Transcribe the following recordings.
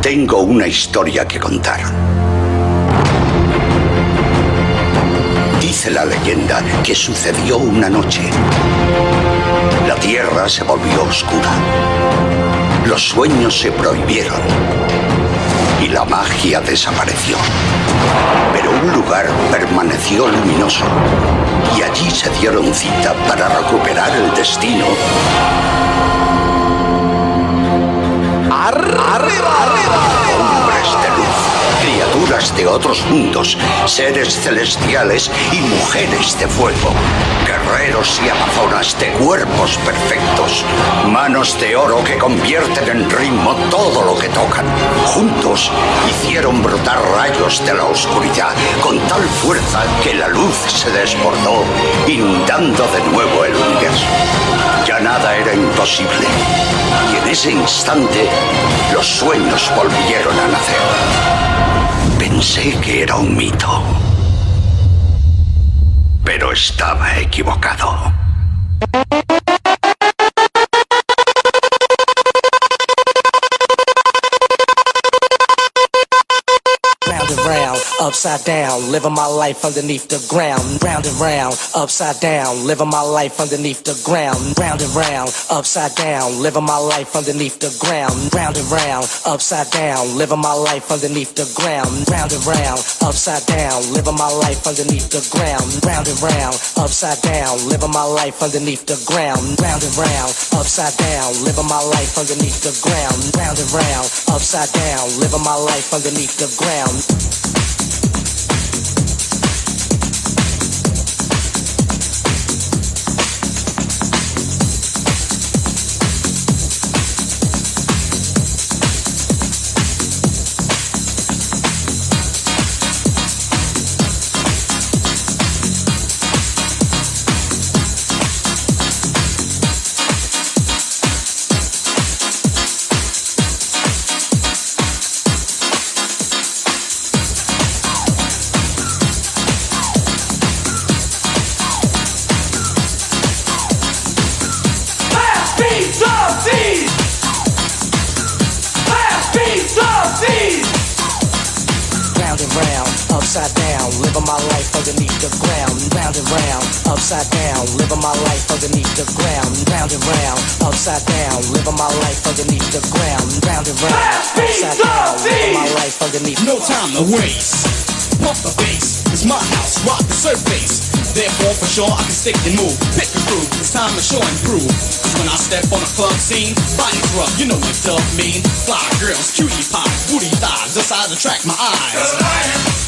Tengo una historia que contar. Dice la leyenda que sucedió una noche. La tierra se volvió oscura. Los sueños se prohibieron. Y la magia desapareció. Pero un lugar permaneció luminoso. Y allí se dieron cita para recuperar el destino. Hombres de luz, criaturas de otros mundos, seres celestiales y mujeres de fuego, guerreros y amazonas de cuerpos perfectos, manos de oro que convierten en ritmo todo lo que tocan. Juntos hicieron brotar rayos de la oscuridad con tal fuerza que la luz se desbordó, inundando de nuevo el universo. Ya nada era imposible. Y en ese instante, los sueños volvieron a nacer. Pensé que era un mito. Pero estaba equivocado. Upside down, living my life underneath the ground. Round and round, upside down, living my life underneath the ground. Round and round, upside down, living my life underneath the ground. Round and round, upside down, living my life underneath the ground. Round and round, upside down, living my life underneath the ground. Round and round, upside down, living my life underneath the ground. Round and round, upside down, living my life underneath the ground. Round and round, upside down, living my life underneath the ground. Upside down, living my life underneath the ground. Round and round, upside down, living my life underneath the ground. Round and round, upside down, living my life underneath the ground. Round and round, upside down, living my life underneath. No time to waste. Pump the bass, it's my house, rock the surface. Therefore, for sure, I can stick and move. Pick and prove, it's time to show and prove. Cause when I step on a club scene, bodies rub, you know what dub mean. Fly girls, cutie pie, booty thighs, the size attract my eyes.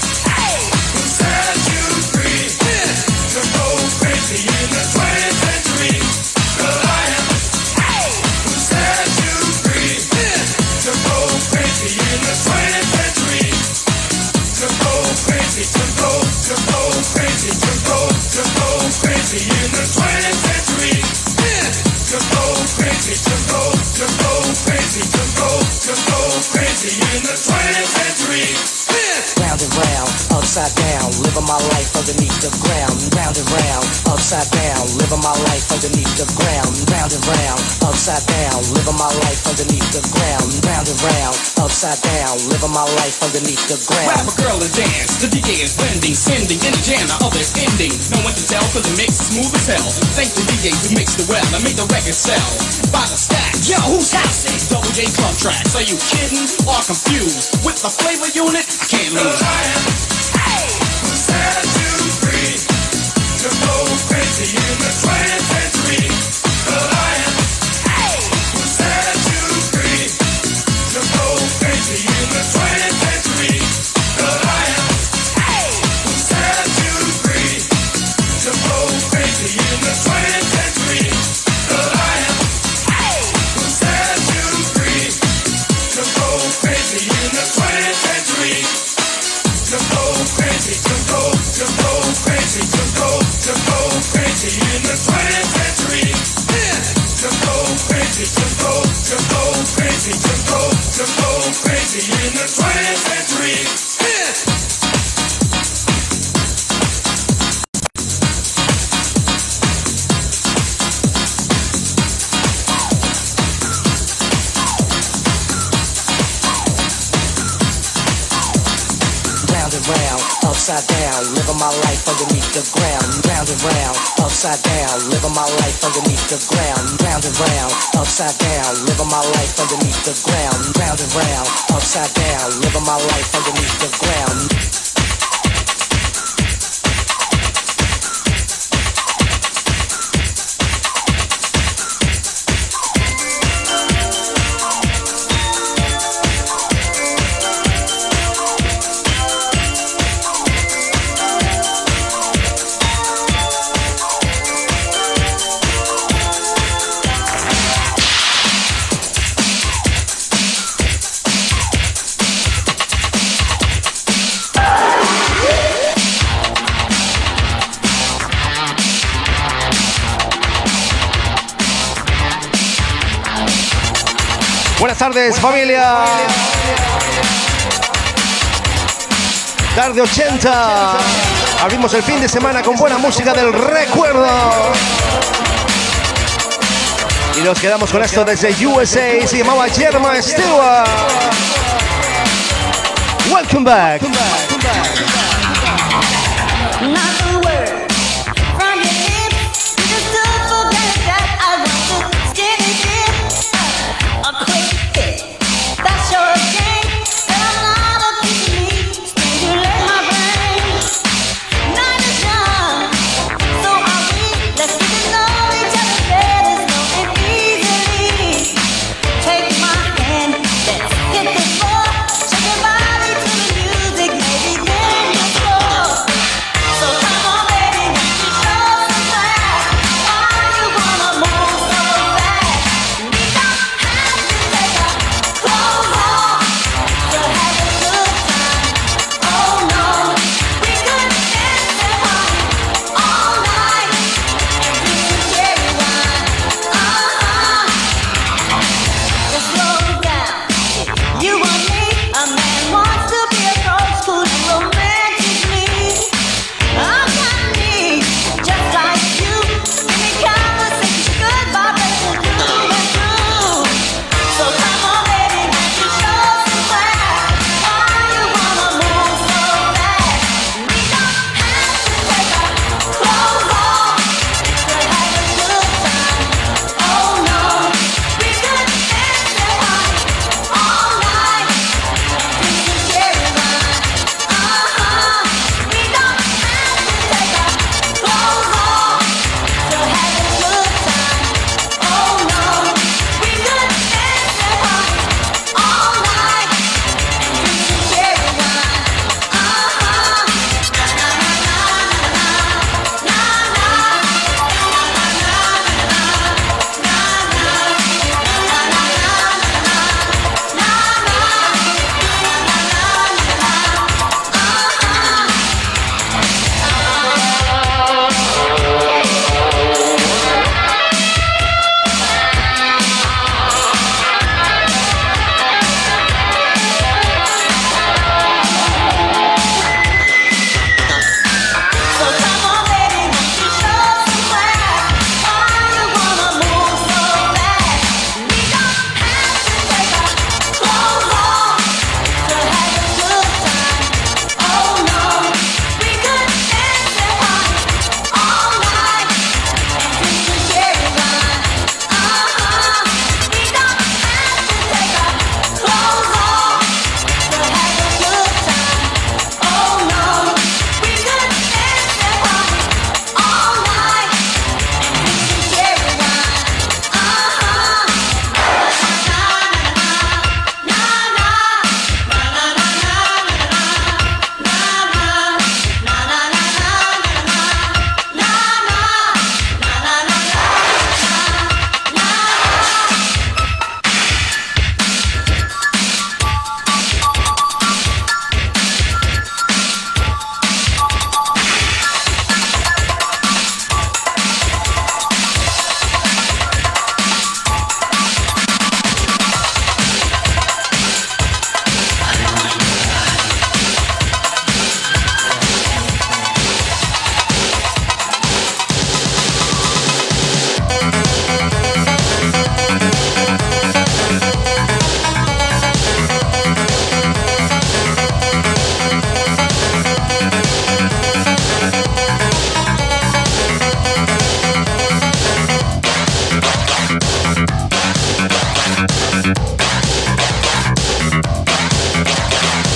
Set you free to go crazy in the 20th century. The lion who set you free to go crazy in the 20th century. To go crazy, to go crazy, to go crazy in the 20th century. To go crazy, to go crazy, to go crazy in the 20th century. Round and round, upside down, living my life underneath the ground. Round and round, upside down, living my life underneath the ground. Round and round, upside down, living my life underneath the ground. Round and round, upside down, living my life underneath the ground. Grab a girl and dance, the DJ is blending, sending in a jam, the other's ending. No one can tell cause the mix is smooth as hell. Thank the DJs who mixed it well and made the record sell. By the stack, yo, who's housing? Double J Club Tracks, are you kidding or confused? With the flavor unit, I can't lose. The lion who set you free to go crazy in the 20th century. The lion who set you free to go crazy in the 20th century. The lion who set you free to go crazy in the 20th century. The lion who set you free to go crazy in the 20th century. To go crazy, to go crazy, to go crazy in the 20th century. upside down, living my life underneath the ground, round and round, upside down, living my life underneath the ground, round and round, upside down, living my life underneath the ground, round and round, upside down, living my life underneath the ground. Buenas tardes, familia. Tarde 80. Abrimos el fin de semana con buena música del recuerdo. Y nos quedamos con esto desde USA. Se llamaba Jerma Stewart. Welcome back. Shake your body to the music, baby, then you floor. So come on.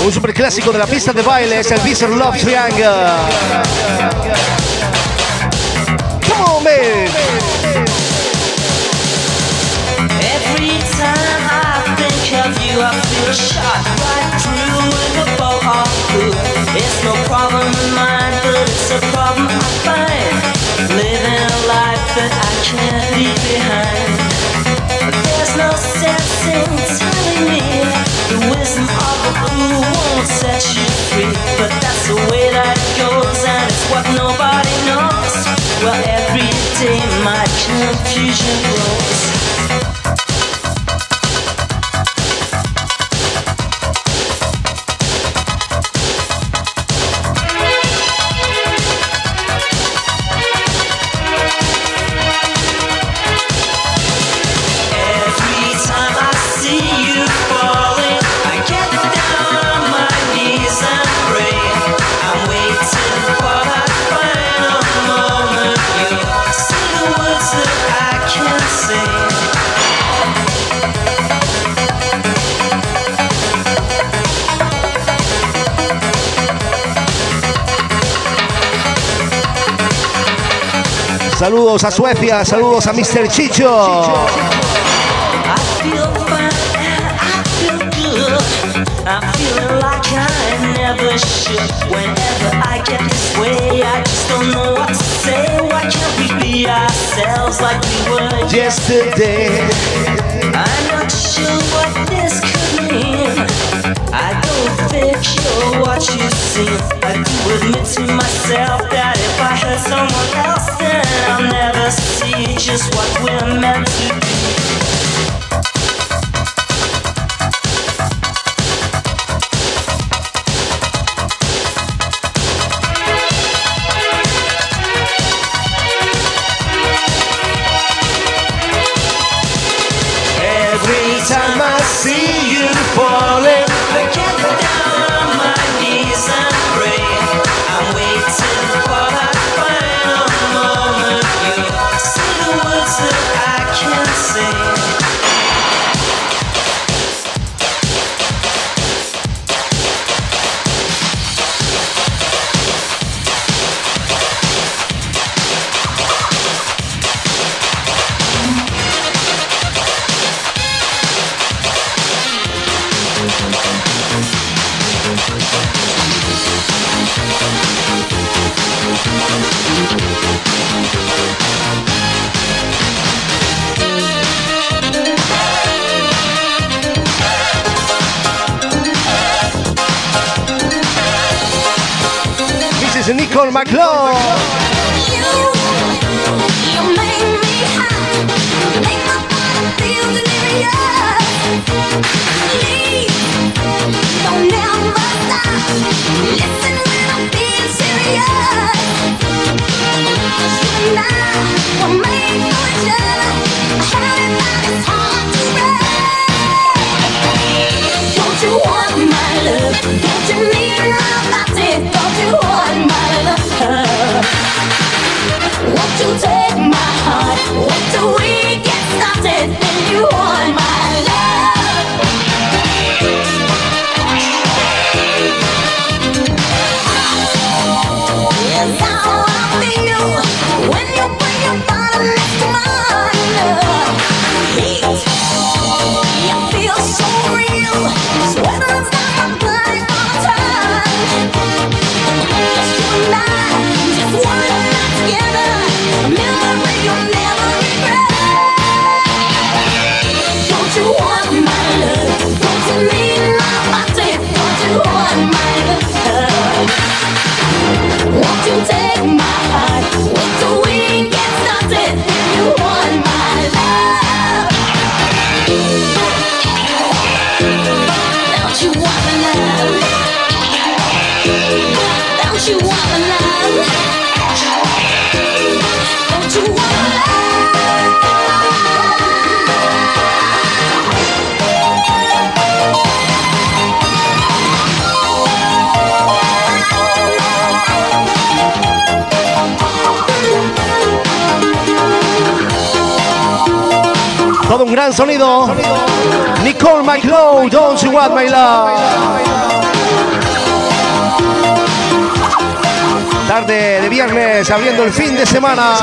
Un super clásico de la pista de baile es el Bizarre Love Triangle. Come on, man. Every time I think of you, I feel shot right through with a bolt of blue. It's no problem of mine, but it's a problem I find. Living a life that I can't leave behind. There's no sense in telling me the wisdom of a blue won't set you free. But that's the way that it goes, and it's what nobody knows. Well, every day my confusion grows. Saludos a Suecia, saludos a Mr. Chicho. I'm feeling like I never should. Whenever I get this way, I just don't know what to say. Why can't we be ourselves like we were Yesterday? I'm not sure what this could mean. I don't think you're what you seem. I do admit to myself that if I hurt someone else, then I'll never see just what we're meant to be. Time I see you falling, I get down on my knees and pray. I'm waiting for that final moment. You say the words that I can't say. This is Nicole McLaughlin. Take my heart, wait till we get started, then you want my love. Yes, how I feel when you bring your body next to mine. Heat, you feel so real, sweater's down my blood all the time. Just you and I, just one night together. Memory you'll never regret. Don't you want my love? Don't you need my body? Don't you want my love? Won't you take my heart? Wait till we get started. You want my love? Don't you want my love? Don't you want my love? Don't you want love? Todo un gran sonido. Nicole McLaughlin, Don't You Want My Love. Tarde de viernes, abriendo el fin de semana.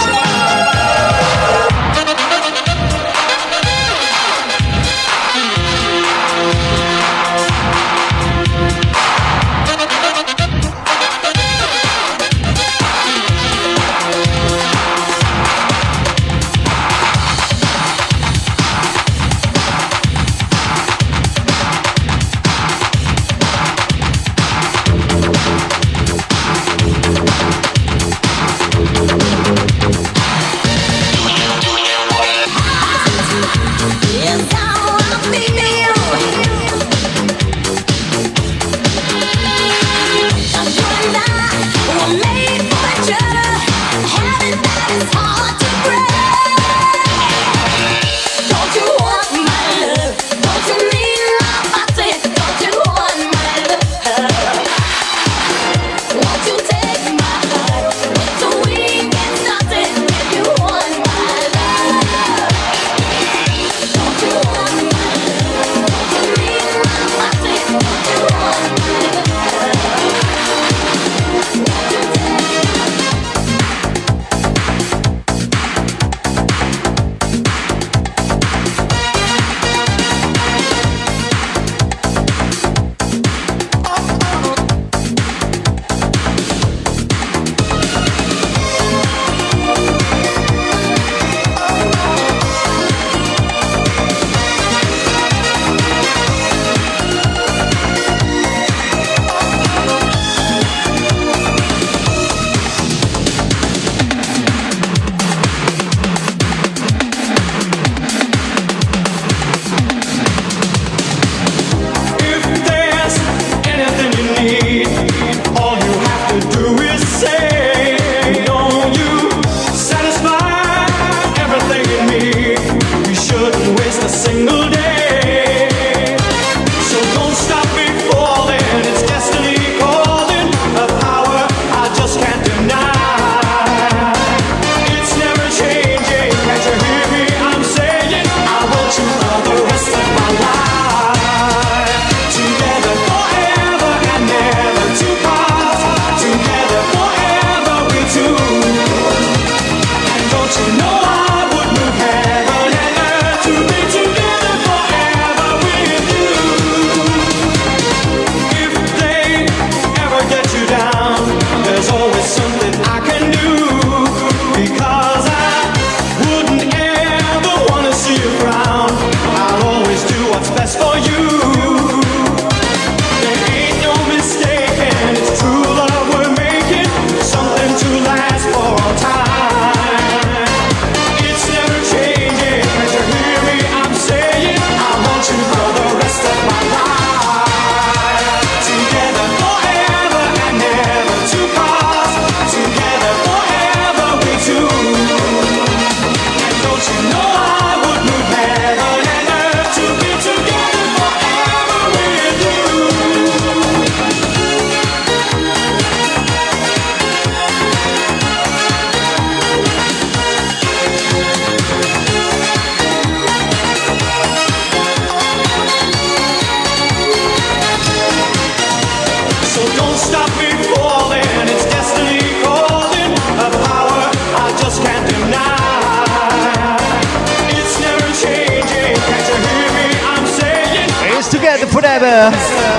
Forever.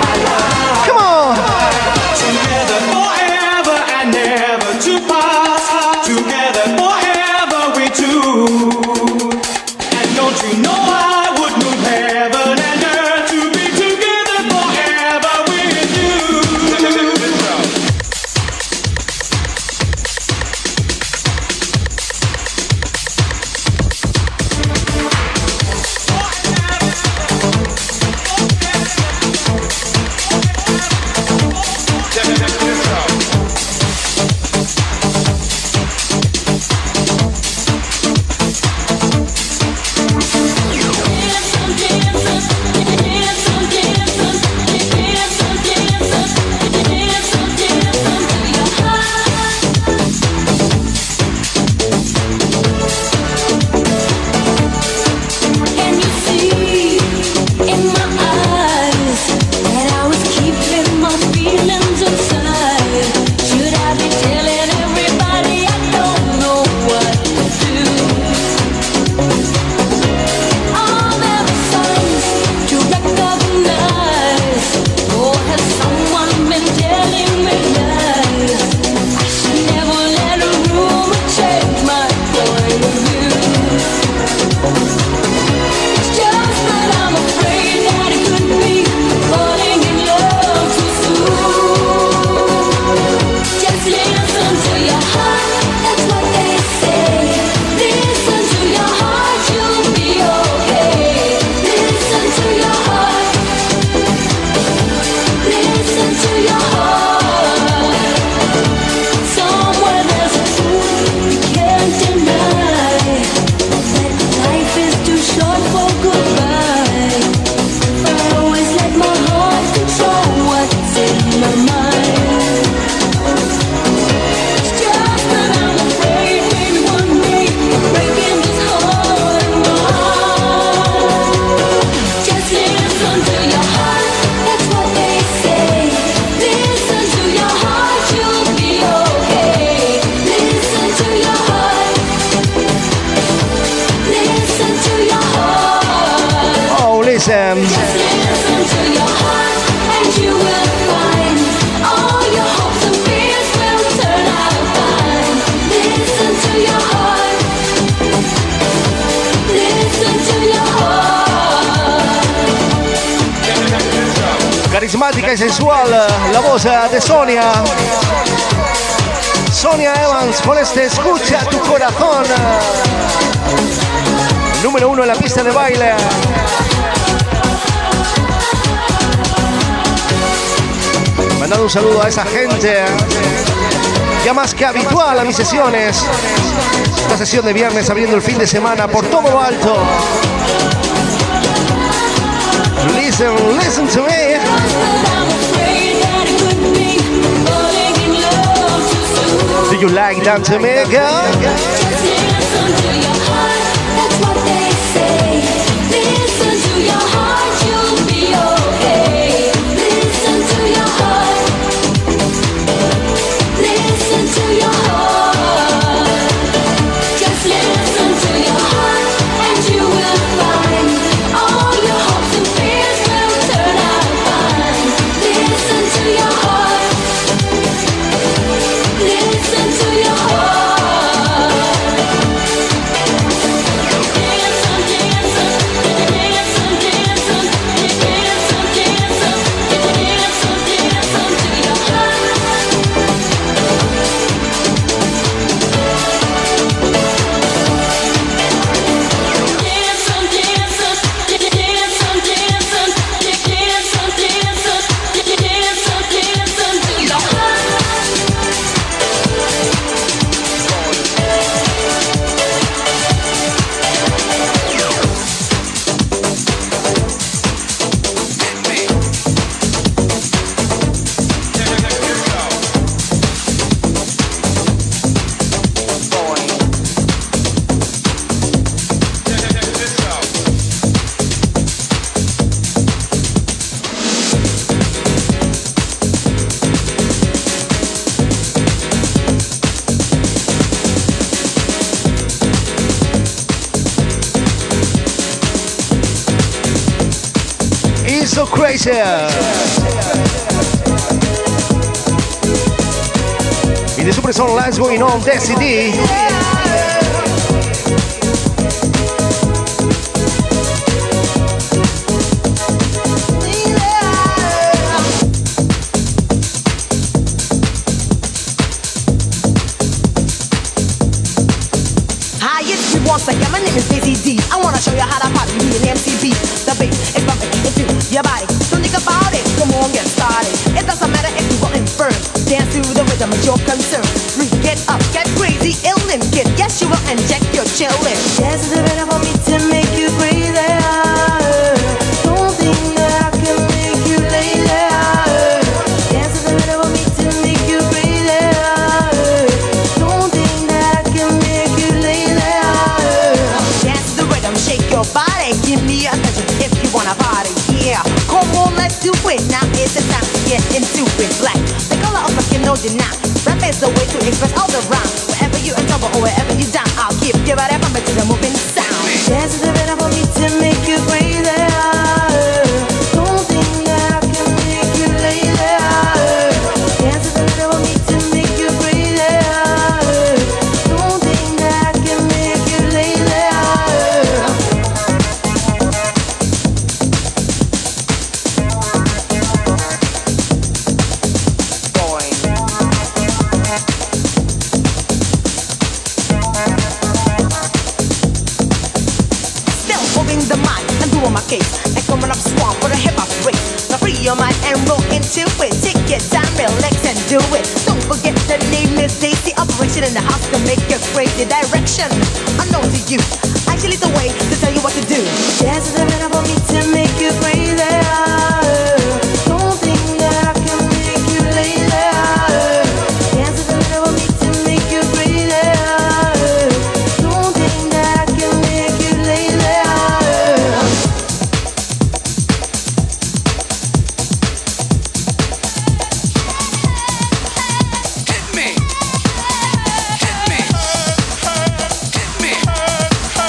Come on. Together forever and never to pass. Together forever we two. And don't you know I would move heaven and earth to be together forever with you. Carismática y sensual, la voz de Sonia. Sonia Evans con este Escucha tu corazón. Número 1 en la pista de baile. Mandando un saludo a esa gente ya más que habitual a mis sesiones. Esta sesión de viernes abriendo el fin de semana por todo lo alto. Listen to me. Do you like that to me, girl? So crazy. In the Super Song Lives going on Destiny. Hi, it's me once again. My name is Daisy D. I wanna show you how to party with an MCB. The bass is bumping into your body. Don't think about it. Come on, get started. It doesn't matter if you go infirm. Dance to the rhythm of your concern. Freak, get up, get crazy, ill and get. Yes, you will inject your chillin'. Dance to the rhythm for me to make you crazy. Don't think that I can make you lazy. Dance to the rhythm for me to make you crazy. Don't think that I can make you lazy. Dance to the rhythm, shake your body. Give me attention if you wanna party. Yeah, come on, let's do it. Now is the time to get into it. Black, the color of my skin, no deny. Rap is the way to express all the rhyme. Wherever you in trouble or wherever you down, I'll keep your body pumping to the moving sound. Dance to the rhythm for me to make you crazy. Don't think that I can make you lazy. Dance to the rhythm for me to make you crazy. Don't think that I can make you lazy. Still moving the mic and doing my case. And coming up strong for the hip hop race. Now free your mind and roll into it. Take your time, relax and do it. Don't forget the name is Daisy. Operation in the house to make your crazy direction. Unknown to you. Actually the way to tell you what to do. Dance to the rhythm for me to make you crazy. Don't think that I can make you lazy. Dance to the rhythm for me to make you crazy. Don't think that I can make you lazy. Hit me. Hit me. Hit me.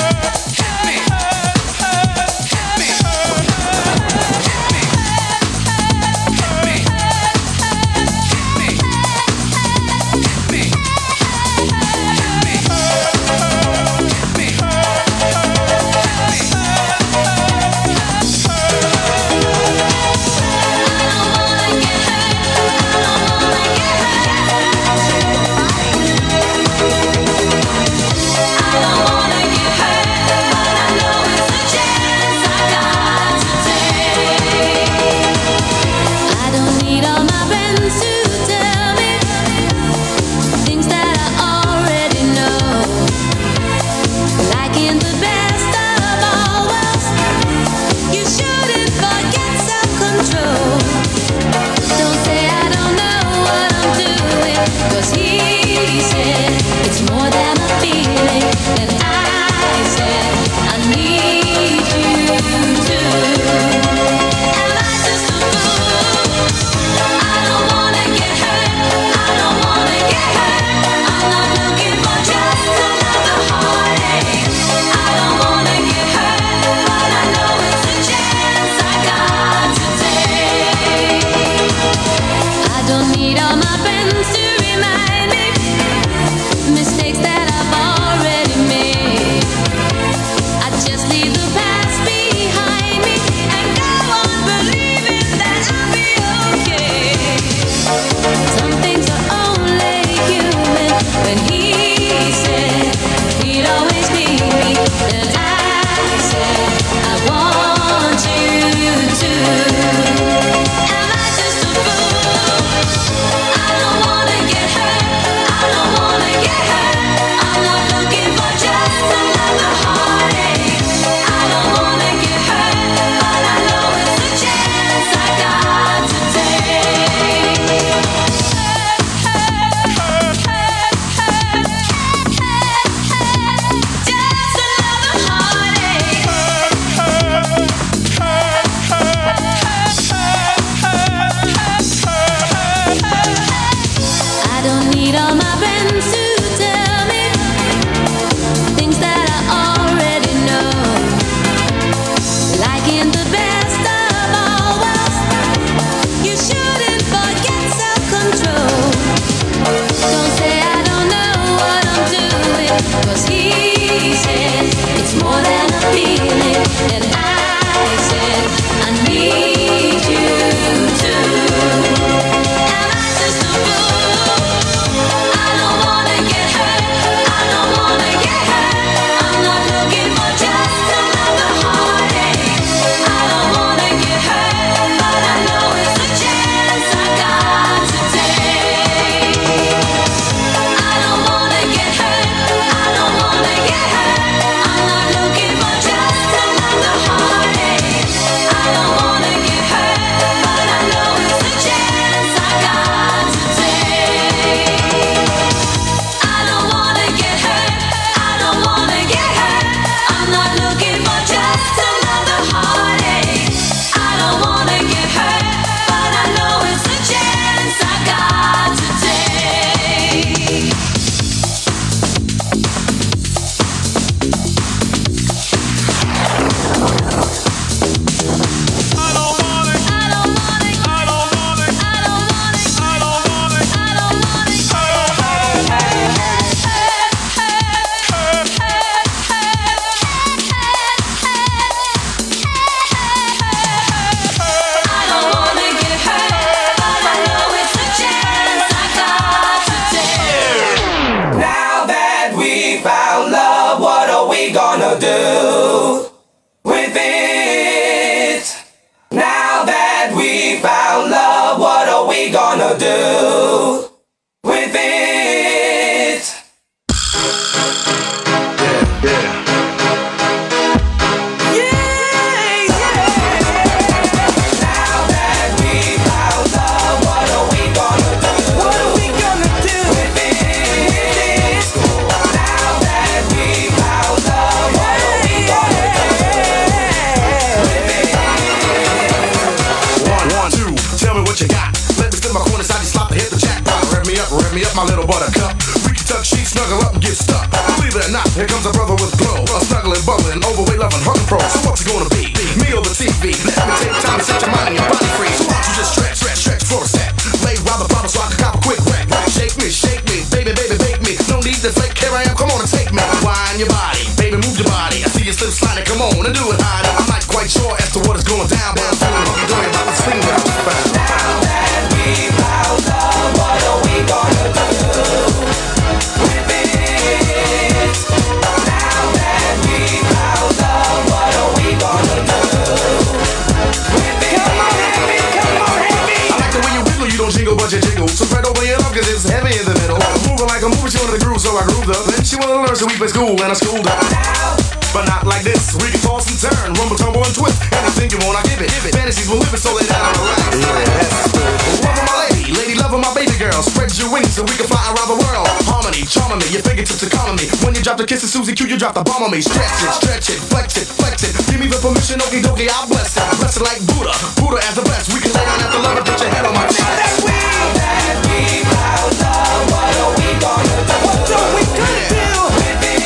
my little buttercup. We can tuck sheets, snuggle up and get stuck. Believe it or not, here comes a brother with glow. Snuggling, bubbling, overweight, loving, hunting pro. So what's it gonna be? Me or the TV? Let me take time to set your mind and your body free. So why don't you just stretch for a sec. Lay round the bottle so I can cop a quick wreck. Shake me, baby, bake me. No need to fake, here I am, come on and take me. Wind your body, baby, move your body. I see you slip sliding, come on and do it, honey. I'm not quite sure as to what is going down, but I'm feeling hunky-dory about this thing that I found. Now that we found love, what are we gonna do with it? Now that we found love, what are we gonna do with it? Come on, heavy. I like the way you wiggle, you don't jingle, but you jiggle. So spread over your love, cause it's heavy in the middle. Moving like a movie, she wanted to groove, so I grooved up. Then she wanted to learn, so we play school, and I schooled her. But not like this, we can toss and turn, rumble, tumble, and twist. Anything you want, I give it. Fantasies will live it, so lay down and relax. Loving my lady, loving my baby girl. Spread your wings so we can fly around the world. Harmony, charming me, your fingertips are calling me. When you drop the kisses, Susie Q, you drop the bomb on me. Stretch it, flex it. Give me the permission, okie dokie, I'll bless it. Bless it like Buddha as the best. We can lay down after love and put your head on my chest. Now that we found love, what are we gonna do? What are we gonna do with it?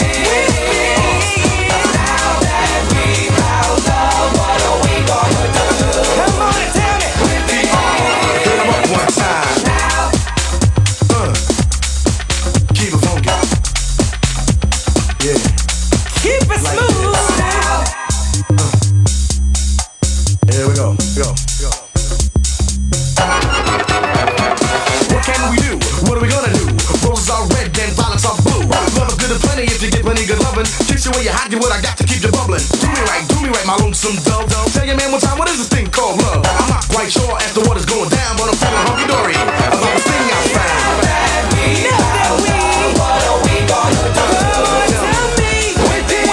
Now that we found love, what are we gonna do? Come on and tell me with it. Hit 'em up one time. Keep it funky. Yeah. Keep it smooth. Here we go. What can we do? What are we gonna do? Roses are red and violets are blue. Love is good and plenty if you get plenty good loving. Kiss you when you're hot, get what I got to keep you bubbling. Do me right, my lonesome dove. Tell your man one time, what is this thing called love? I'm not quite sure as to what is going down, but I'm feeling hunky-dory about this thing I found. What are we gonna do? Tell me with it.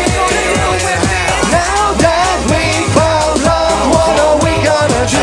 Now that we found love, what are we gonna do?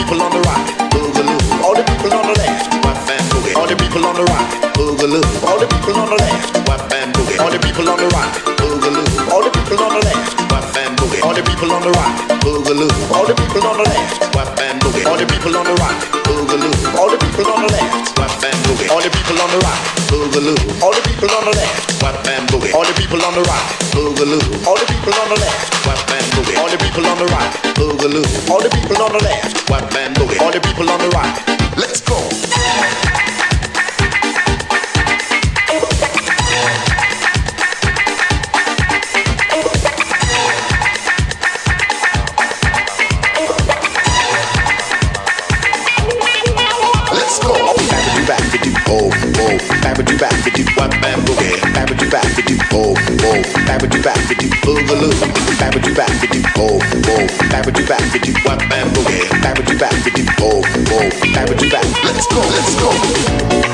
people on the right, boogaloo. All the people on the left, whap bam boogie. All the people on the right, boogaloo. All the people on the left, whap bam boogie. All the people on the right, boogaloo. All the people on the left, whap bam boogie. All the people on the right, boogaloo. All the people on the left, whap bam boogie. All the people on the right, boogaloo. All the people on the left, whap bam boogie. All the people on the right, boogaloo. All the people on the left, whap bam boogie. All the people on the right, boogaloo. All the people on the left, whap bam boogie. All the people on the right, boogaloo. All the people on the left, whap bam boogie. All the people on the right, let's go. Babadoo, whap bam boogie. Babadoo, oh, oh. Babadoo, boogaloo. Babadoo, oh, oh. Babadoo, whap bam boogie. Babadoo, oh, oh. Babadoo, let's go, let's go.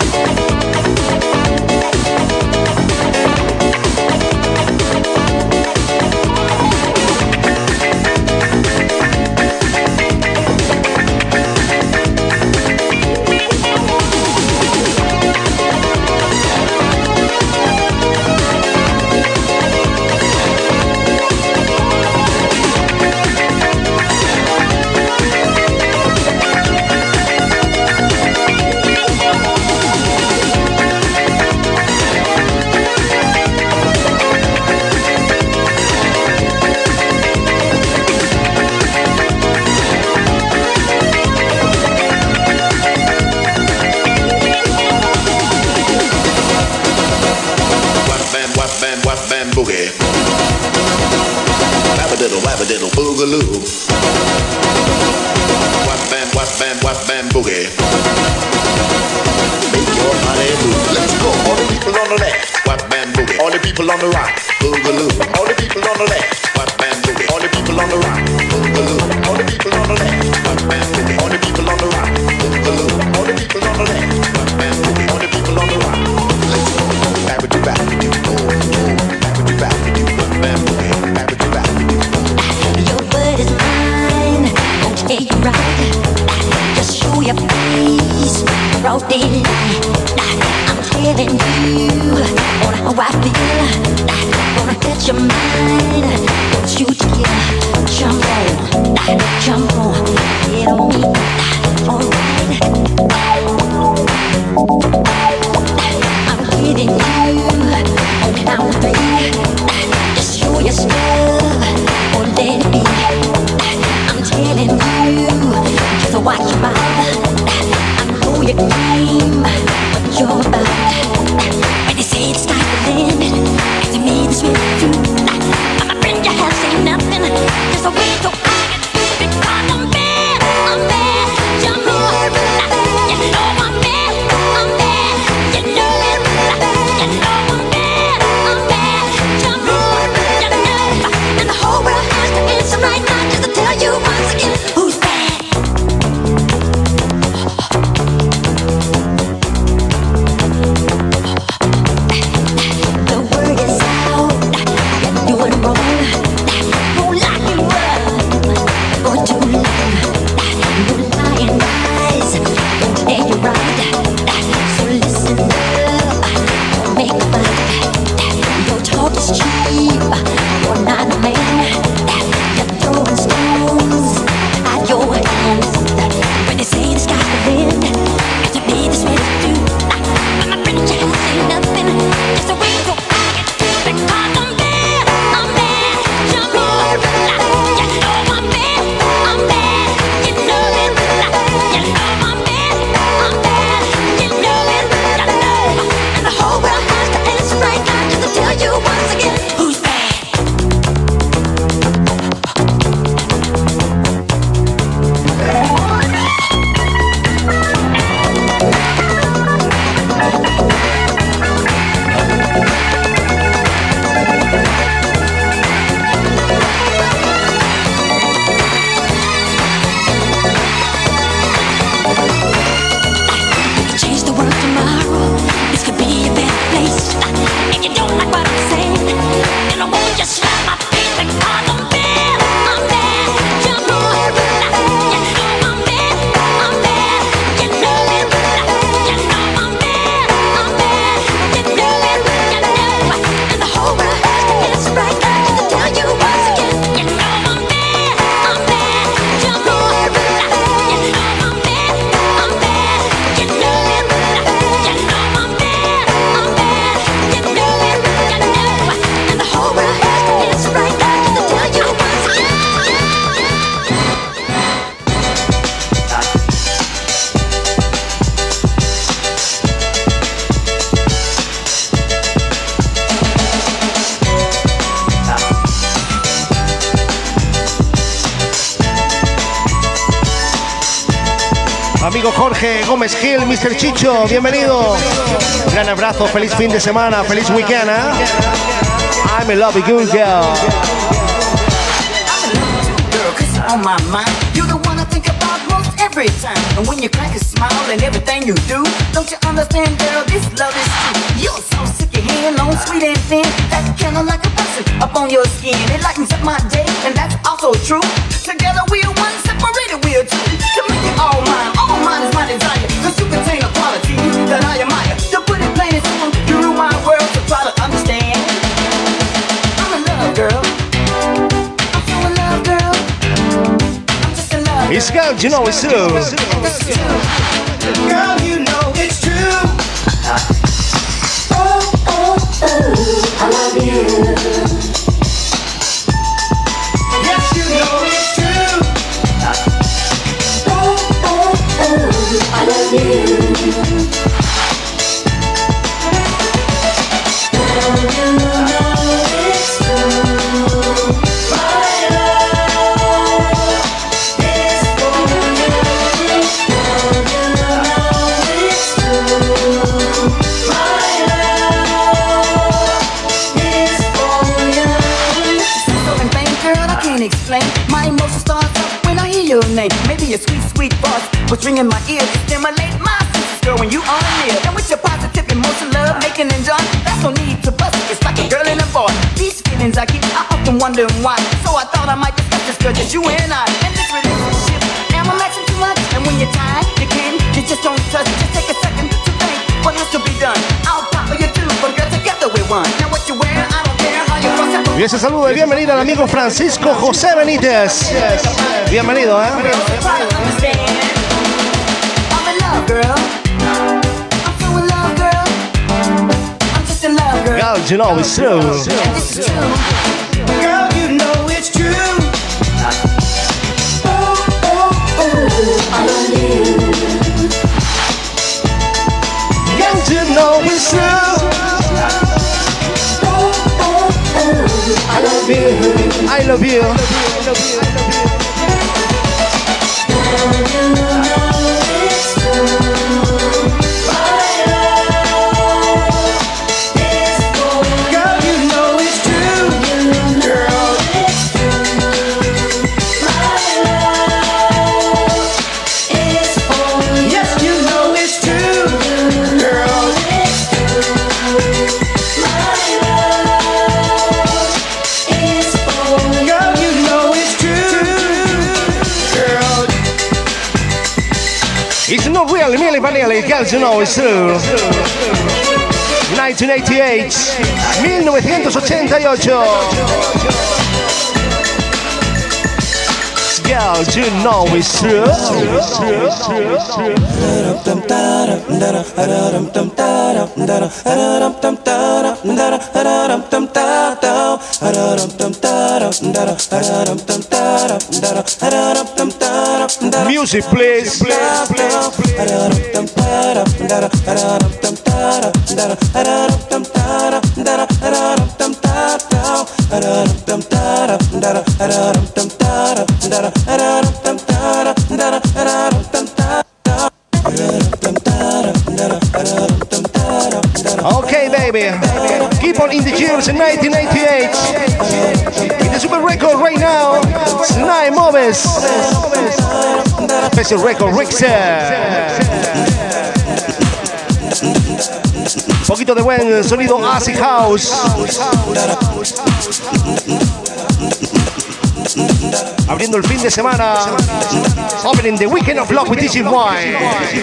Wabba-diddle, boogaloo. Whap bam, boogie. Make your body move. Let's go. All the people on the left, whap bam boogie. All the people on the right, boogaloo. All the people on the left, whap bam boogie. All the people on the right, boogaloo. All the people on the left, whap bam boogie. All the people on the right, boogaloo. All the people on the left, whap bam boogie. All the people on the right, let's go. Babadoo, oh, oh. Babadoo, whap bam boogie. Your word is mine, won't take you right. Just show your face, broad daylight. I'm telling you on how I feel. Gonna get your mind, don't you dare jump on, get on me, alright. I'm getting you on count three. Just show your stuff, or let it be. I'm telling you, just watch your mouth. I know your game, what you're about. When they say it's time to end, to me this will do. My friend, you have seen nothing. There's a way to hide it, because I'm bad, you know it. You know I'm bad, you know it. You know I'm bad, you know it. And the whole world has to answer right now, just to tell you once again who's bad. The word is out, you're doing wrong. Won't lie and run for too long. Your lying eyes won't tell you right. So listen up, don't make a fight. Your talk is cheap, you're not a man. You're throwing stones at your hands. When they say the sky's the limit, got to be this way to do. But my friend, you have seen nothing. There's a way to hide it, because I'm bad, you know it. You know I'm bad, you know it. You know I'm bad, you know it. And the whole world has to answer right now, just to tell you once again who's bad. Amigo Jorge Gómez Gil, Mr. Chicho, bienvenido. Gran abrazo, feliz fin de semana, feliz weekend, ¿eh? I'm a love good girl. On my mind, you're the one I think about most every time. And when you crack a smile and everything you do, don't you understand, girl, this love is true. You're so sick of hearing long, sweet and thin. That's kinda like a person up on your skin. It lightens up my day, and that's also true. Together we are one, separated we are two. To make it all mine is my desire. Cause you contain a quality that I admire. To put it plain and simple, you rule my world, so try to understand. I'm in love, girl. I'm so in love, girl. It's girl, you know it's true. Girl, you know it's true. I love you. Yes, you know it's true. I love you. Girl, you know it's true. My love is for you. Girl, you know it's true. My love is for you. So in vain, girl, I can't explain. My emotion starts up when I hear your name. Maybe a sweet, sweet voice was ringing my ears to stimulate my senses, girl, when you are near. And with your positive emotion, love making and joy, that's no need to bust it. It's like a girl and a boy. These feelings I keep, I often wondering why. So I thought I might discuss this, girl, just you and I. And this relationship, am I matching too much? And when you're tired, you can, you just don't touch. Just take a second to think what has to be done. I'll pop for you too, but girl, together we're one. Now what you wear, I don't care how you cross it. Y ese saludo de bienvenida al amigo Francisco José Benítez. Bienvenido, ¿eh? Girl, I'm so in love, girl. I'm just in love, girl. Girl, you know it's true. This is true. Girl, you know it's true. I love you. Girl, you know it's true. I love you. I love you. Girl, you know it's true. My love is for you. Girl, you know it's true. Girl, It's true. My love is for you. yes, you know it's true. Girl, It's true. My love is for you. girl, you know it's true. Girl, It's not real, Milli Vanilli, girl, you know it's true. 1988, 1988. Girl, you know it's true. Music, please. Okay, baby. Keep on in the gears in 1988. In the super record right now, it's Nine Moves. Special record, Rixer. Poquito de buen sonido acid house. Abriendo el fin de semana. Opening the weekend of love with DJ Wine.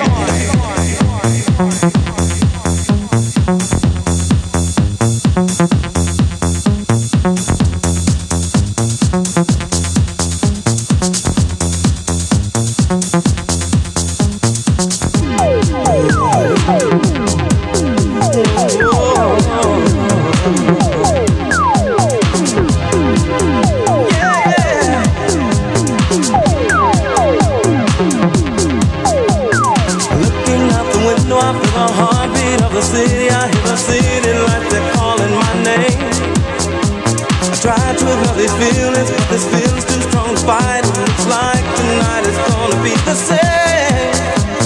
These feelings too strong to fight. It looks like tonight is gonna be the same.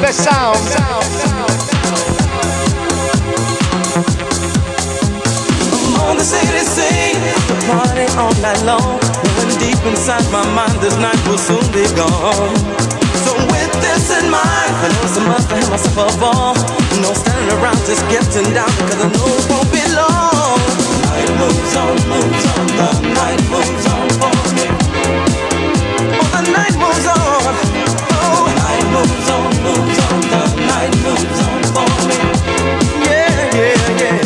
best sound. On the city scene, party all night long. When deep inside my mind, this night will soon be gone. So with this in mind, I know it's a must to have myself a ball. No standing around, just getting down, because I know it won't be long. Night moves on, the night moves on for me. Oh, the night moves on. Oh, the night moves on, the night moves on for me. Yeah, yeah, yeah.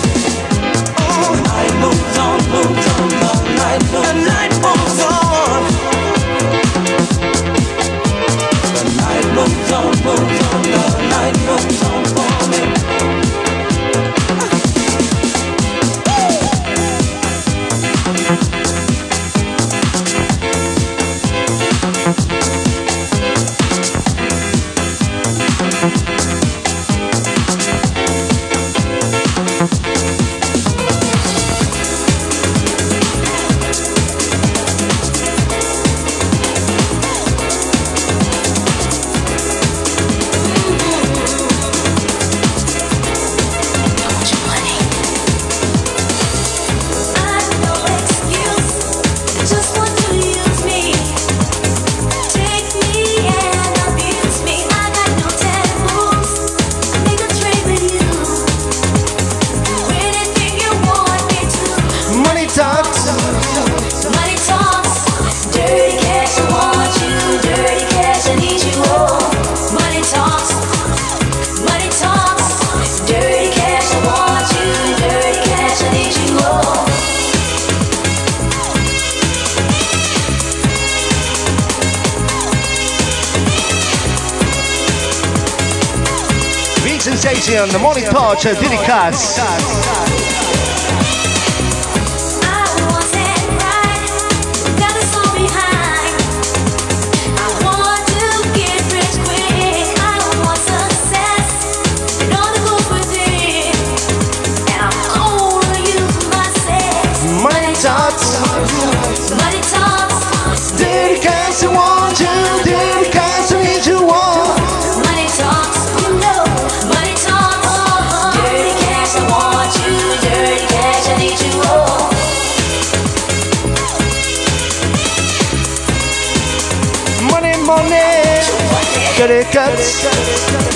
Night moves on, the night moves on. The night moves on. The night moves on, the night moves on for me. Sensation, the Money Touch, Diddy Cuts. Money Talks, Diddy Cuts, I want you, Diddy Cuts, I need you all. Money talks, you know. Money talks, dirty cash, I want you. Dirty cash, I need you all. Money, money, Diddy Cuts.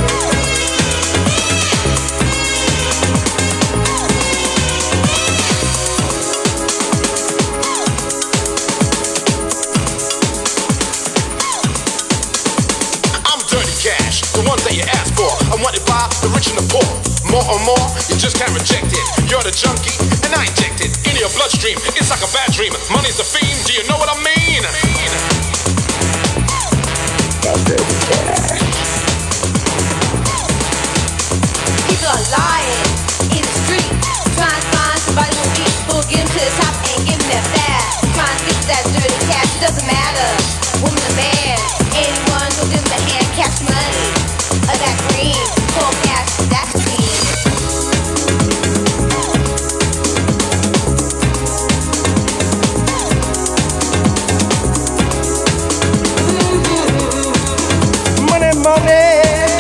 The ones that you ask for, I'm wanted by the rich and the poor. More or more, you just can't reject it. You're the junkie, and I inject it into your bloodstream. It's like a bad dream. Money's the fiend. Do you know what I mean? People are lying in the street, trying to find somebody who'll get full, get 'em to the top and give 'em that fast. Trying to get to that dirty cash, it doesn't matter. Woman or man, anyone who'll give 'em a hand, cash money, or that green, cold cash, that's clean. Money, money.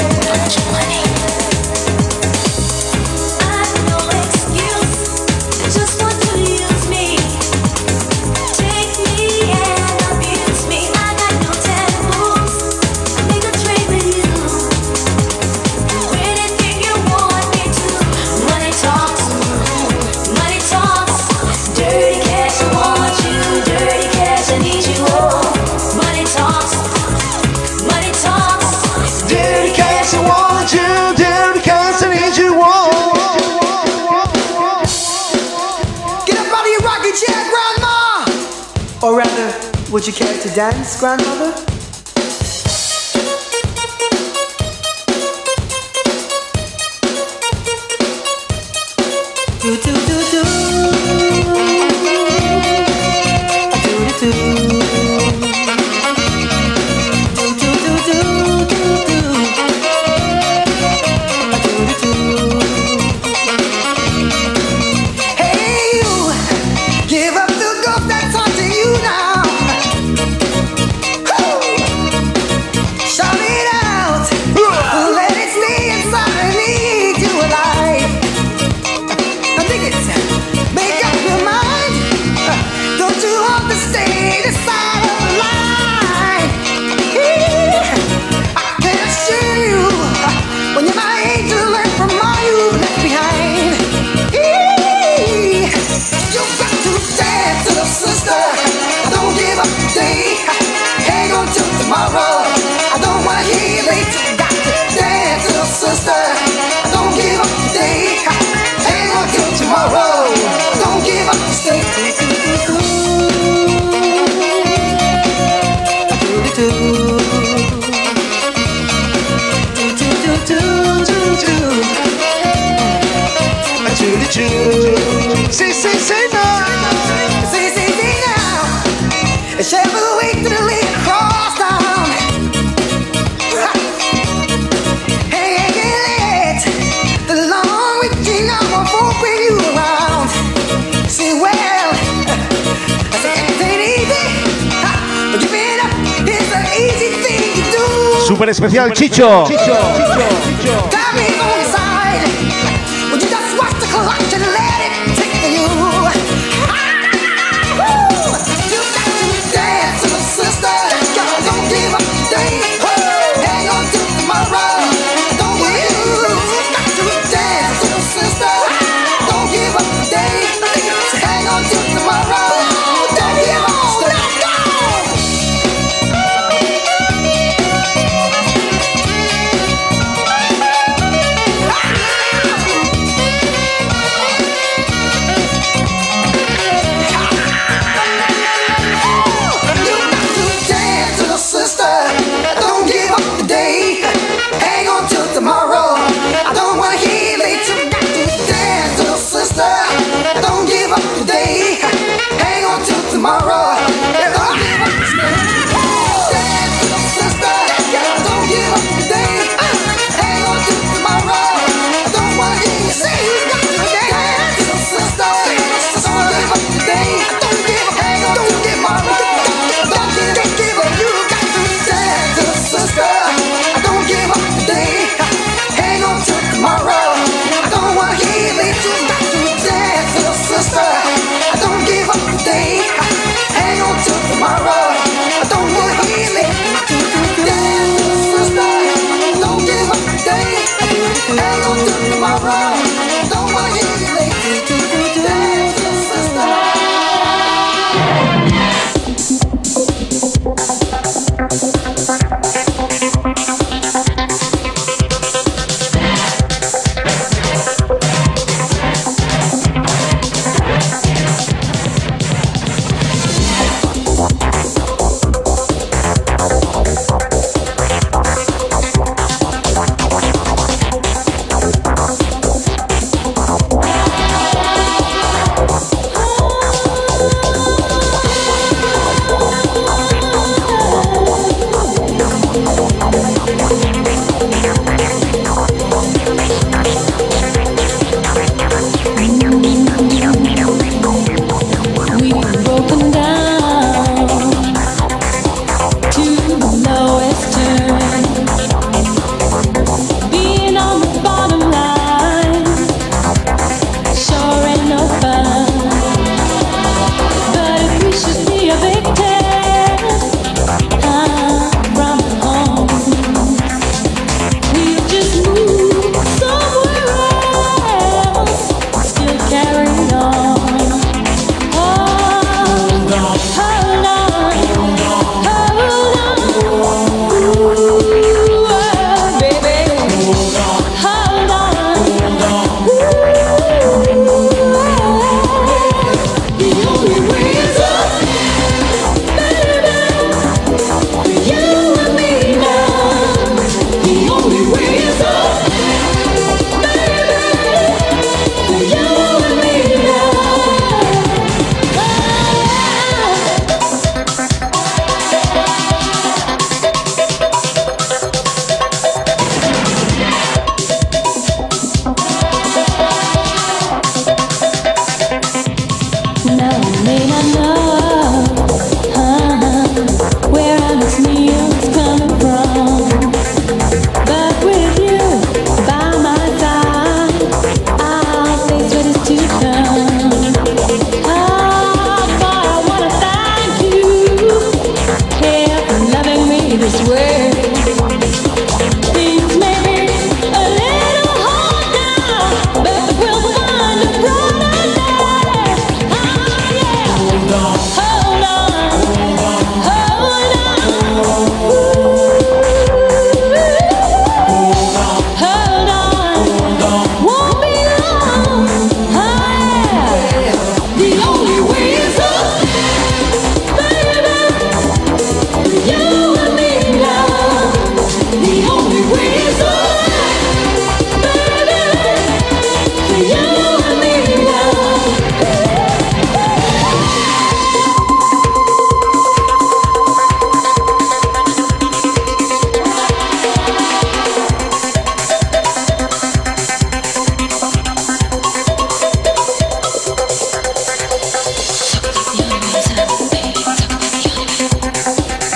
Or rather, would you care to dance, grandmother? Do do do do. Do do do. Do do do do do do. Do do do. Hey you, give up the ghost that's haunting you now. Woo! Shout it out. Sí, sí, sí, no. See, see, see now. Share the way to the lake across town. Hey, hey, hey, the long reaching arm won't bring you around. See, well, it ain't easy, but giving up is an easy thing to do. Súper especial, Chicho. Got me on the side. Would you just watch the clock and let it take for you? You got to dance, little sister. Don't give up today. Hang on till tomorrow. Don't give up. Got to dance, little sister. Don't give up today. Hang on till tomorrow. Don't give up. Let's go.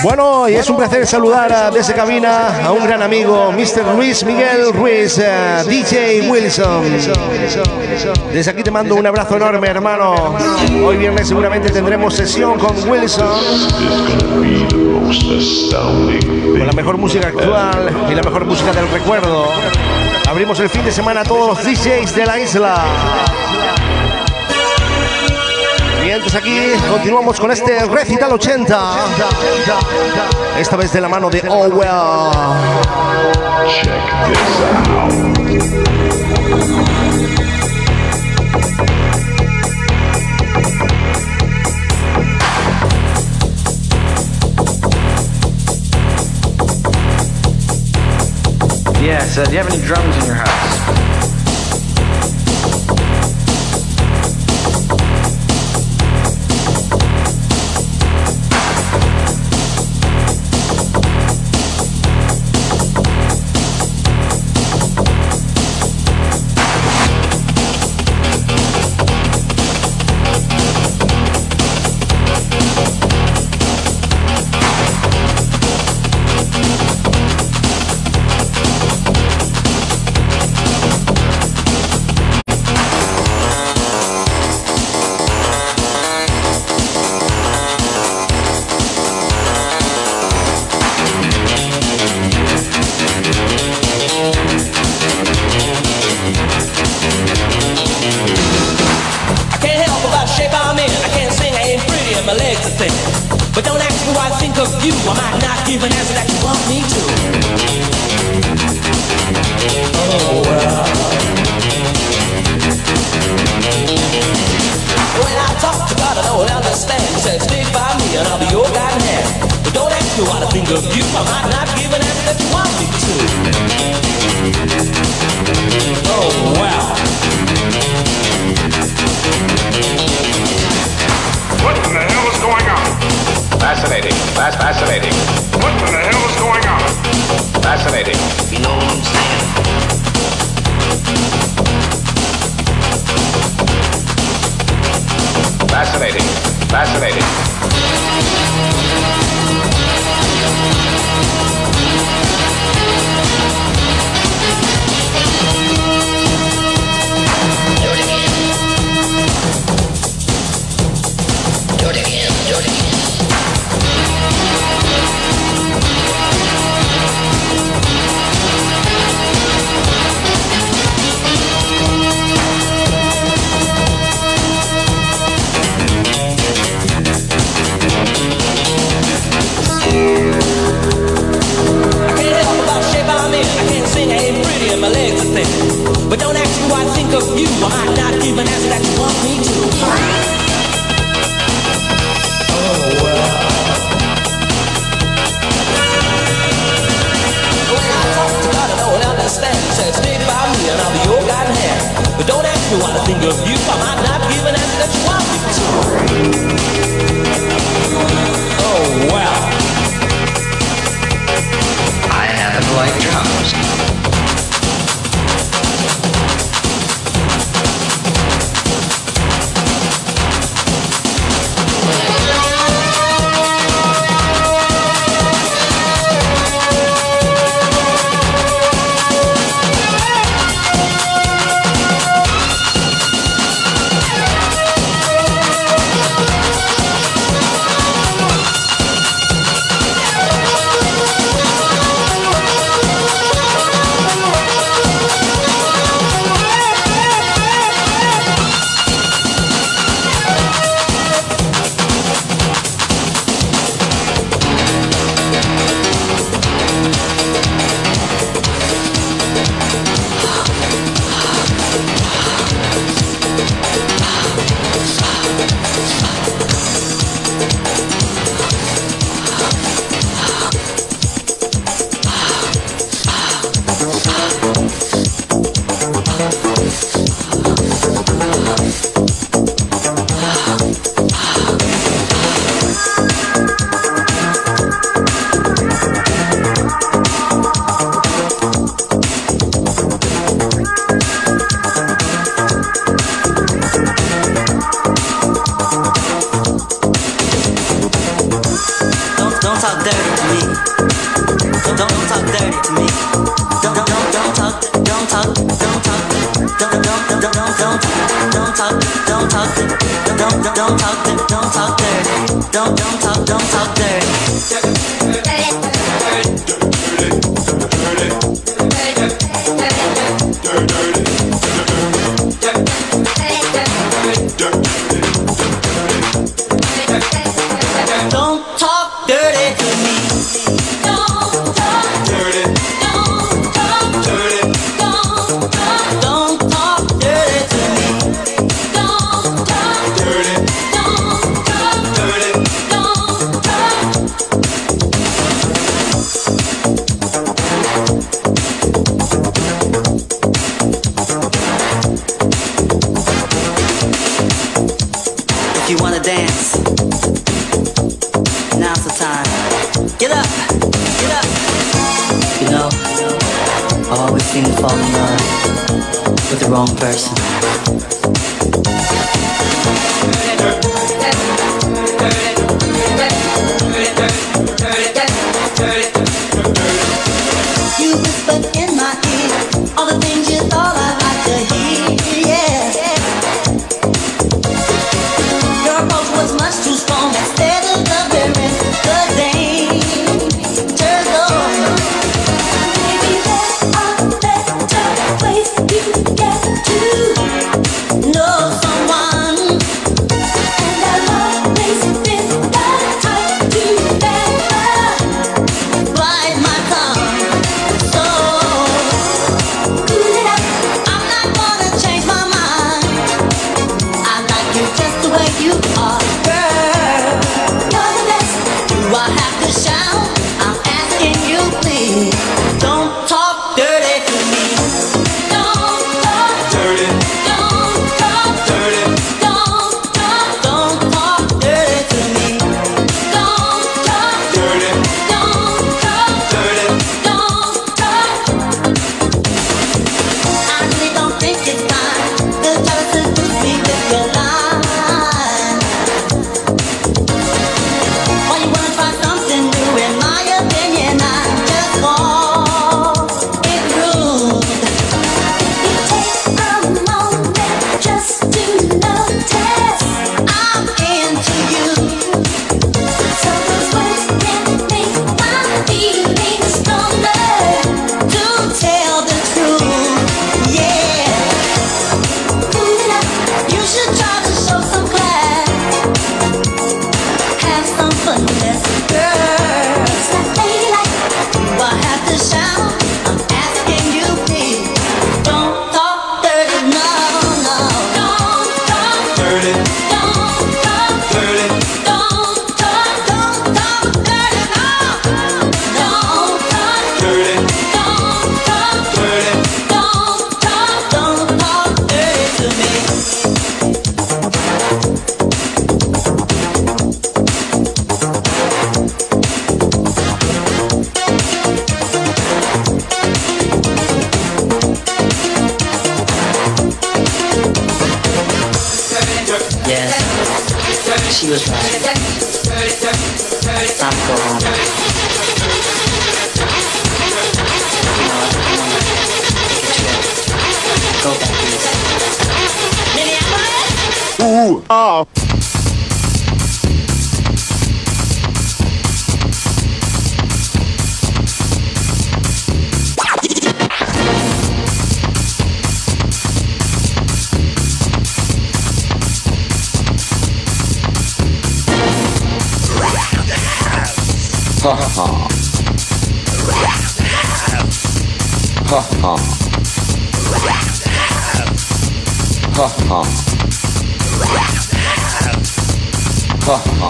Bueno, y es un placer saludar desde cabina a un gran amigo, Mr. Luis Miguel Ruiz, DJ Wilson. Desde aquí te mando un abrazo enorme, hermano. Hoy viernes seguramente tendremos sesión con Wilson, con la mejor música actual y la mejor música del recuerdo. Abrimos el fin de semana a todos los DJs de la isla. Mientras aquí continuamos con este Recital 80. Esta vez de la mano de Oh Well. Check this out. Yes, do you have any drums in your house? She was right. Time to go home. Go back east. Ooh, oh. Ha ha. Ha ha. Ha ha. Ha ha.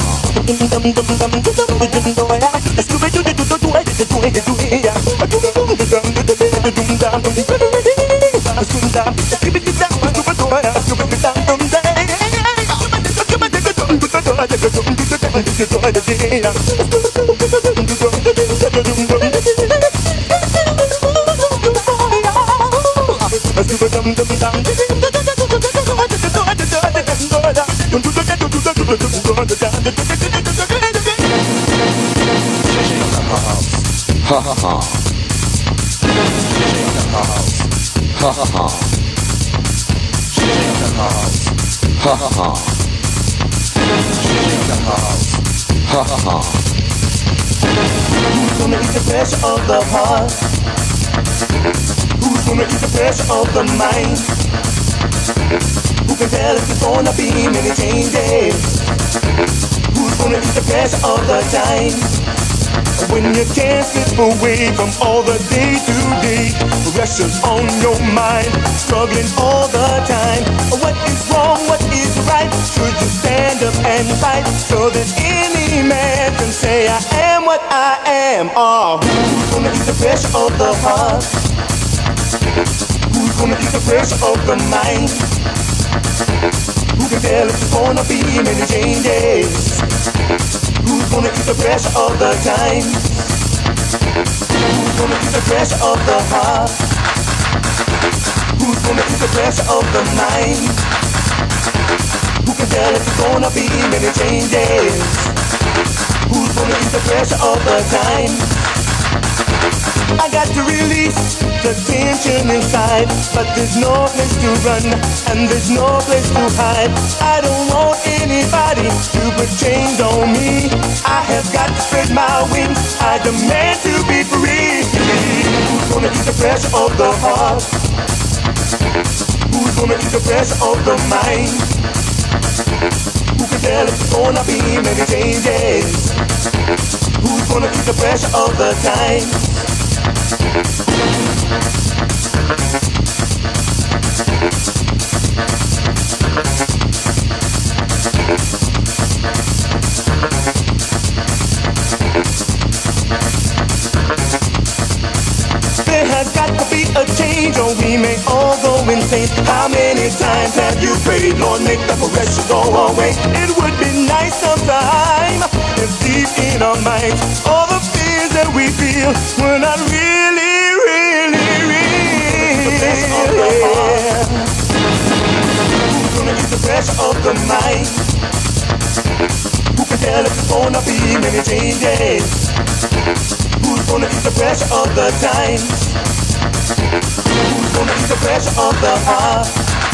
Ha ha ha. Ha ha. Ha Ha ha. Shake the house. Ha ha. Who's gonna eat the pressure of the heart? Who's gonna eat the pressure of the mind? Who can tell if there's gonna be many changes? Who's gonna eat the pressure of the time? When you can't slip away from all the day-to-day pressures on your mind, struggling all the time. What is wrong? What is right? Should you stand up and fight so that any man can say I am what I am? Oh, who's gonna eat the pressure of the heart? Who's gonna eat the pressure of the mind? Who can tell if there's gonna be many changes? Who's gonna eat the pressure of the time? Who's gonna eat the pressure of the heart? Who's gonna eat the pressure of the mind? Who can tell if there's gonna be many changes? Who's gonna eat the pressure of the time? I got to release the tension inside, but there's no place to run and there's no place to hide. I don't want anybody to put chains on me. I have got to spread my wings. I demand to be free. Who's gonna eat the pressure of the heart? Who's gonna eat the pressure of the mind? Who can tell if there's gonna be many changes? Who's gonna eat the pressure of the time? There has got to be a change or we may all go insane. How many times have you prayed, Lord, make the pressure go away? It would be nice sometime if deep in our minds all the fears that we feel were not really real. Who's gonna eat the pressure of the mind? Who can tell if there's gonna be many changes? Who's gonna eat the pressure of the time? Who's gonna eat the pressure of the heart?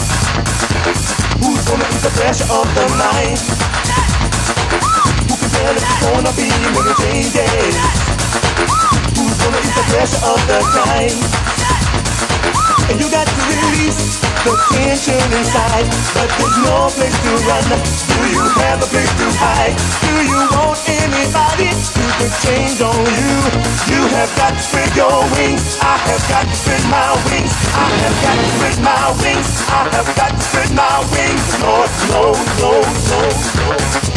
Who's gonna eat the pressure of the mind? Who can tell if there's gonna be many changes? Who's gonna eat the pressure of the time? And you got to release the tension inside, but there's no place to run. Do you have a place to hide? Do you want anybody to put chains on you? You have got to spread your wings. I have got to spread my wings. I have got to spread my wings. I have got to spread my wings. Lord, Lord, Lord, Lord, Lord.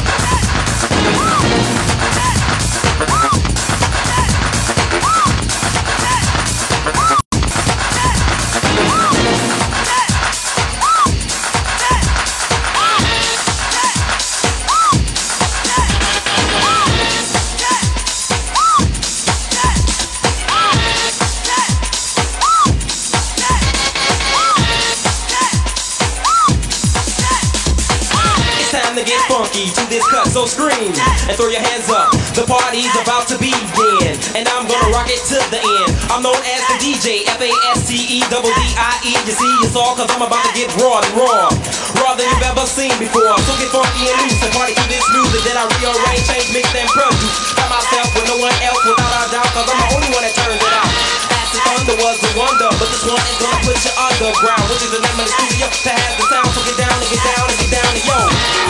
To this cut, so scream and throw your hands up. The party's about to begin, and I'm gonna rock it to the end. I'm known as the DJ, FASTEDDIE. You see, it's all cause I'm about to get raw and raw than you've ever seen before. So get funky and loose and party to this music that I rearrange, change, mix, and produce by myself with no one else, without a doubt, cause I'm the only one that turns it out. Acid Thunder was the wonder, but this one is gonna put you underground, which is the name of the studio that has the sound. So get down and get down and get down and yo.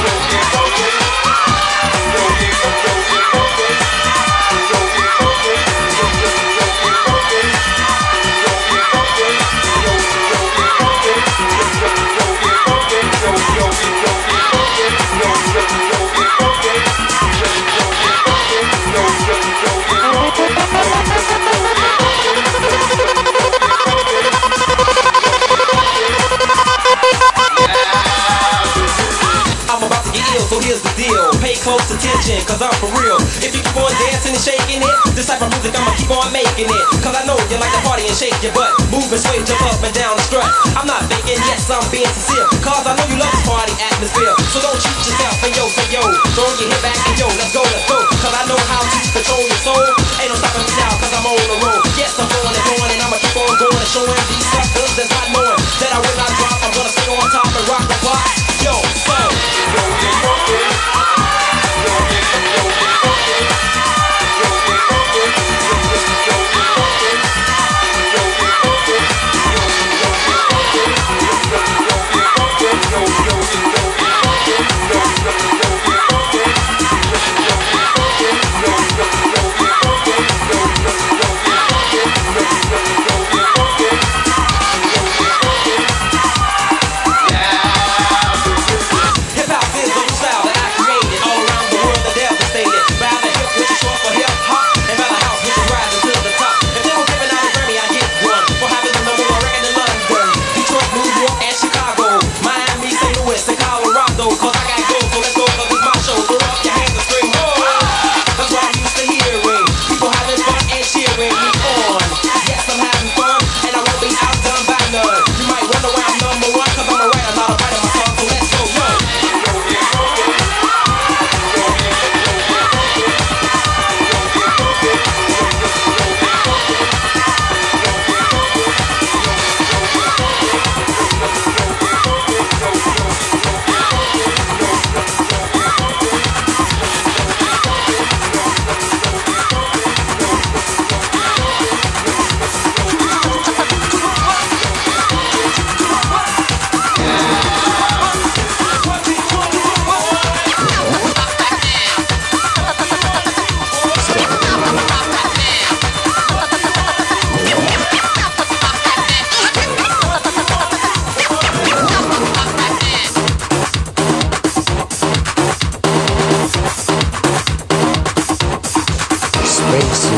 So here's the deal, pay close attention, cause I'm for real. If you keep on dancing and shaking it, this type of music I'ma keep on making it. Cause I know you like to party and shake your butt, move and sway, jump up and down the strut. I'm not faking, yes I'm being sincere, cause I know you love this party atmosphere. So don't cheat yourself and yo, say yo, throw your head back and yo, let's go, cause I know how to control your soul. Ain't no stopping me now, cause I'm on the road. Yes, I'm going and I'ma keep on going and showing these suckers that's not knowing that I will not drop. I'm gonna stay on top and rock the clock. Yo,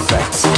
effects.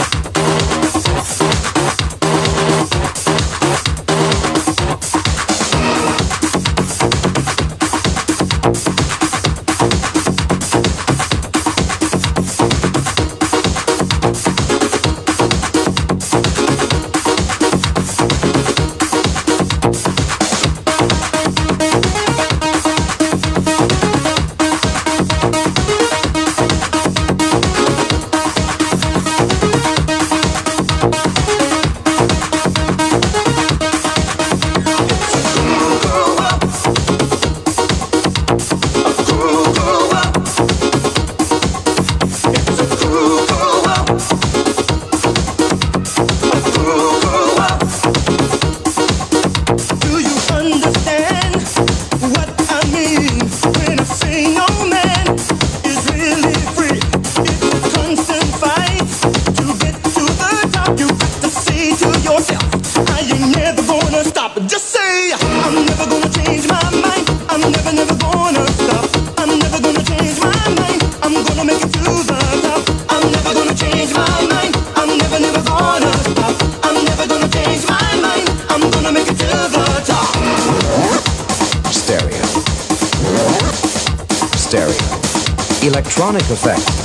Electronic effect.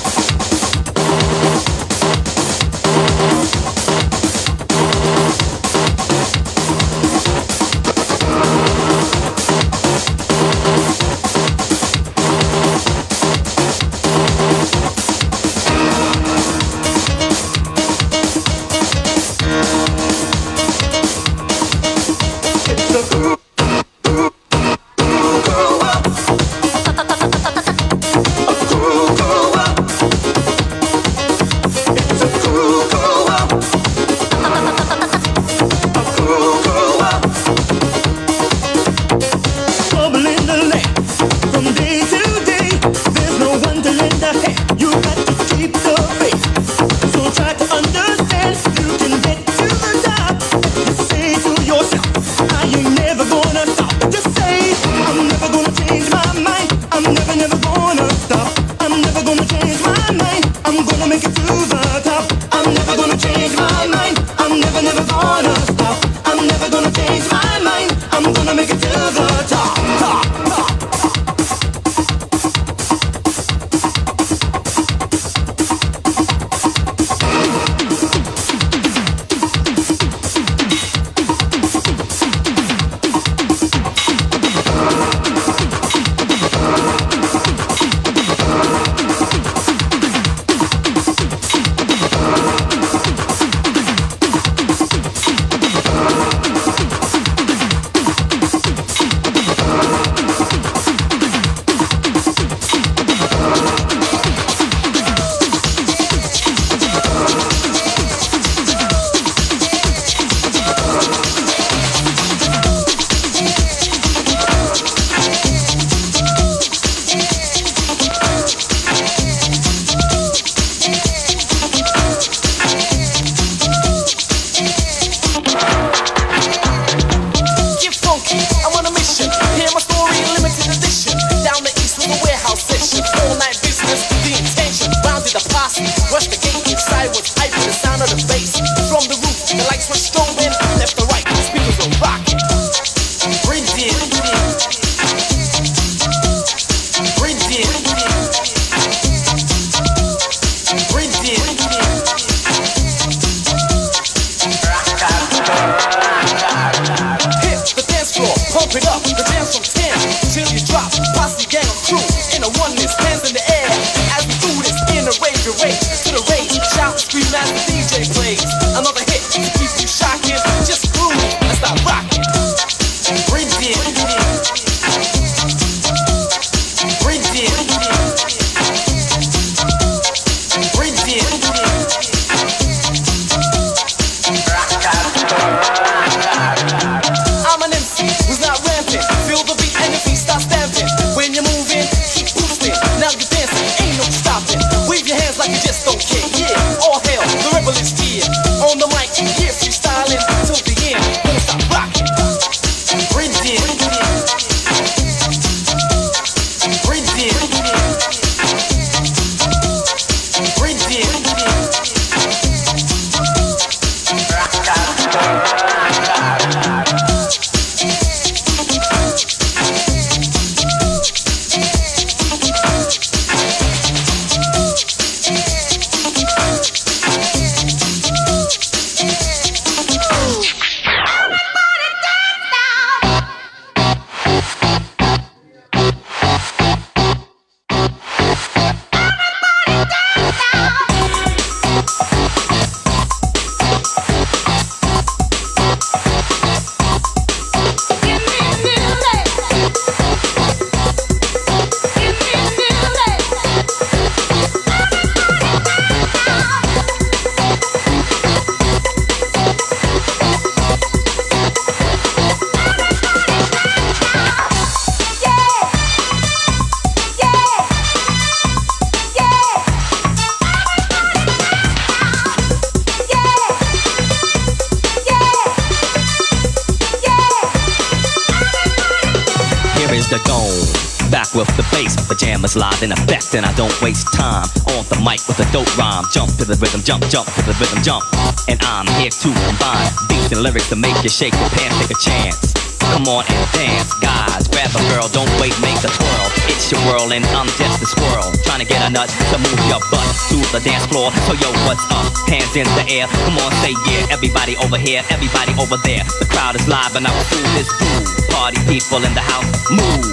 here is the dome. Back with the bass, pajamas live in effect, and I don't waste time on the mic with a dope rhyme. Jump to the rhythm, jump, jump to the rhythm, jump. And I'm here to combine beats and lyrics to make you shake your pants, take a chance. Come on and dance, guys, grab a girl, don't wait, make a twirl. It's your world and I'm just a squirrel, trying to get a nut to move your butt to the dance floor. So yo, what's up? Hands in the air, come on, say yeah. Everybody over here, everybody over there. The crowd is live and I will do this groove. Party people in the house, move.